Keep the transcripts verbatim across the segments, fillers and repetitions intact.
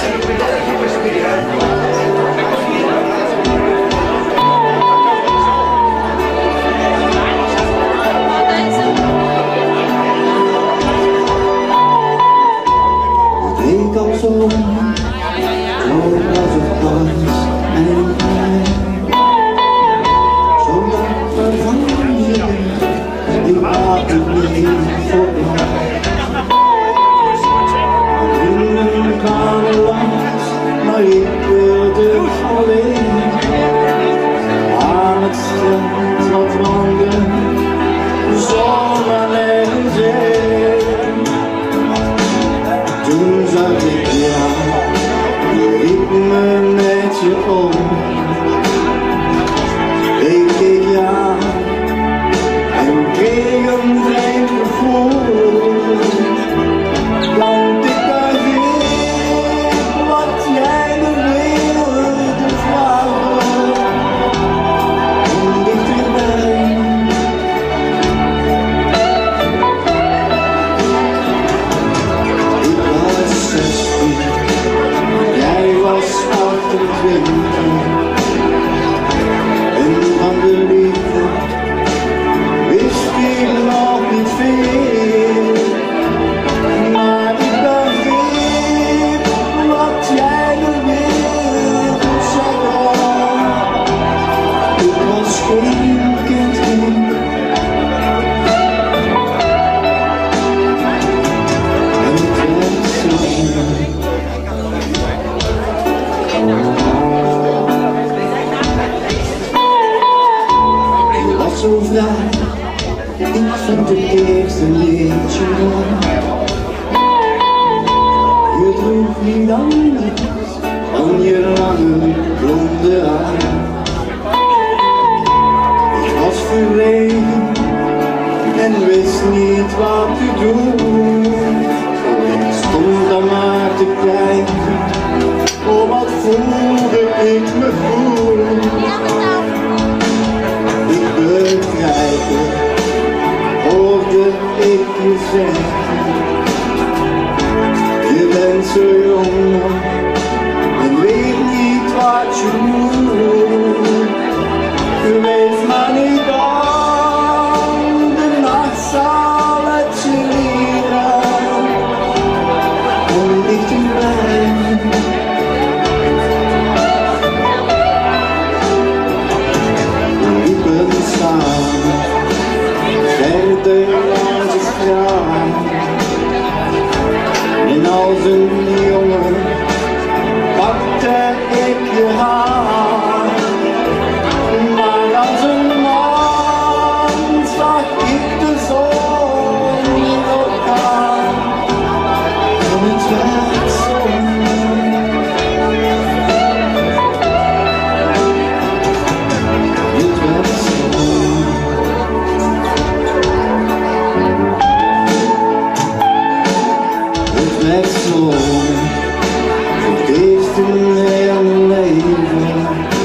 Maar ik wilde alleen aan het strand wat wandelen, zonder nergens heen. Toen zag ik jou, je riep me met je om. Ik keek jou en kreeg een vreemd gevoel. Want ik begreep wat jij me wilde vragen. Kom dichterbij. Ik was zestien, jij was achtentwintig. En van de liefde wist ik nog niet veel. Maar ik begreep wat jij me wilde zeggen. Ik was geen kind meer. En het werd zomer. Je was zo vrij. Ik vond het eerste liedje mooi. Je droeg niet anders dan je lange blonde haar. Ik was verlegen en wist niet wat te doen. Ik stond daar maar te kijken, oh wat voelde ik me goed. Ik begrijp het, hoorde ik je zeggen. Je bent zo jong nog en weet niet wat je moet. Wees maar niet bang, de nacht zal het je leren. Kom dichterbij. We liepen samen verder langs de straat. En als een jongen pakte ik je haar. Maar als een man zag ik de zon niet opgaan. En het werd zomer. Het werd zomer. Het werd zomer. Voor het eerst in heel mijn leven.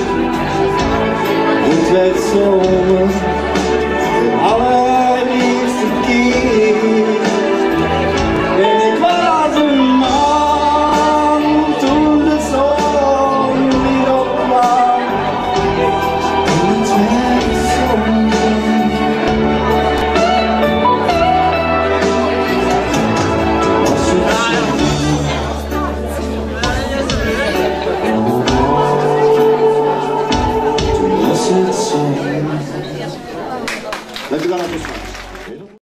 Het werd zomer, de allerliefste keer. En ik was een man toen de zon weer opkwam. En het werd zomer. Was het zomer? Toen was het zomer. Let's go.